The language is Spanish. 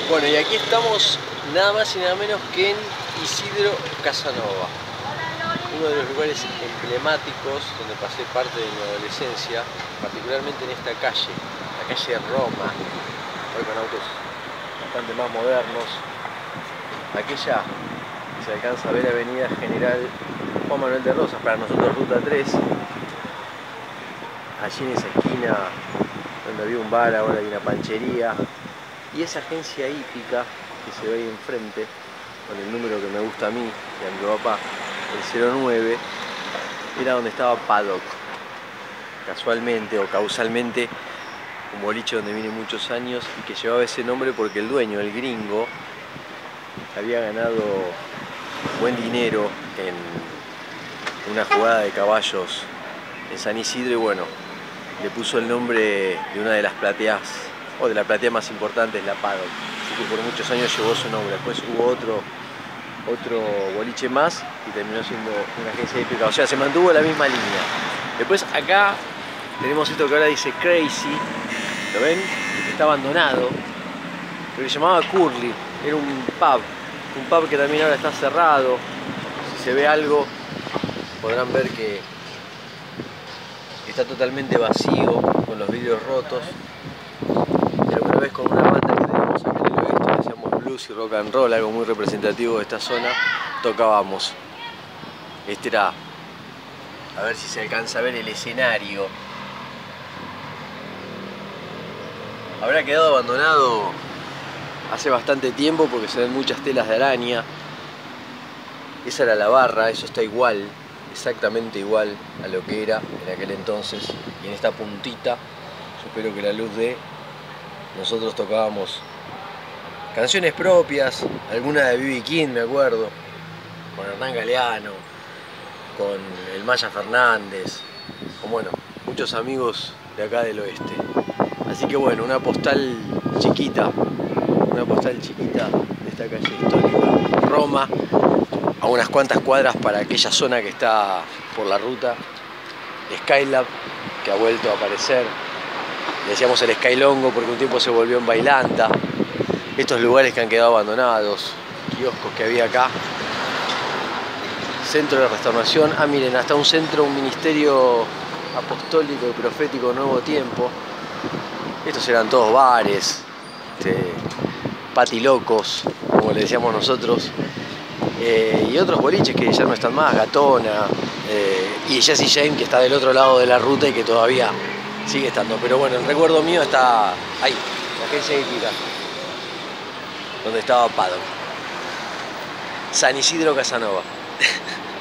Bueno, y aquí estamos nada más y nada menos que en Isidro Casanova, uno de los lugares emblemáticos donde pasé parte de mi adolescencia, particularmente en esta calle, la calle Roma, hoy con autos bastante más modernos. Aquella se alcanza a ver Avenida General Juan Manuel de Rosas, para nosotros Ruta 3. Allí en esa esquina donde había un bar, ahora hay una panchería. Y esa agencia hípica que se ve ahí enfrente, con el número que me gusta a mí y a mi papá, el 09, era donde estaba Paddock. Casualmente o causalmente, un boliche donde vine muchos años y que llevaba ese nombre porque el dueño, el gringo, había ganado buen dinero en una jugada de caballos en San Isidro y bueno, le puso el nombre de una de las plateas, o de la platea más importante, es la Paddock. Así que por muchos años llevó su nombre. Después hubo otro boliche más y terminó siendo una agencia hípica. O sea, se mantuvo la misma línea. Después acá tenemos esto que ahora dice Crazy. ¿Lo ven? Está abandonado. Pero se llamaba Curly. Era un pub que también ahora está cerrado. Si se ve algo, podrán ver que está totalmente vacío, con los vidrios rotos. Y alguna vez con una banda que teníamos acá en el oeste, que hacíamos blues y rock and roll, algo muy representativo de esta zona, tocábamos. Este era, a ver si se alcanza a ver el escenario. Habrá quedado abandonado hace bastante tiempo porque se ven muchas telas de araña. Esa era la barra, eso está igual, exactamente igual a lo que era en aquel entonces. Y en esta puntita, yo espero que la luz dé, nosotros tocábamos canciones propias, alguna de B.B. King me acuerdo, con Hernán Galeano, con el Maya Fernández, con bueno, muchos amigos de acá del oeste. Así que bueno, una postal chiquita de esta calle histórica, Roma, a unas cuantas cuadras para aquella zona que está por la ruta, Skylab, que ha vuelto a aparecer. Le decíamos el Skylongo porque un tiempo se volvió en Bailanta. Estos lugares que han quedado abandonados, kioscos que había acá. Centro de restauración. Ah, miren, hasta un centro, un ministerio apostólico y profético Nuevo Tiempo. Estos eran todos bares, patilocos, como le decíamos nosotros. Y otros boliches que ya no están más, Gatona, y Jesse James, que está del otro lado de la ruta y que todavía sigue estando. Pero bueno, el recuerdo mío está ahí, la agencia hípica, donde estaba Paddock. San Isidro Casanova.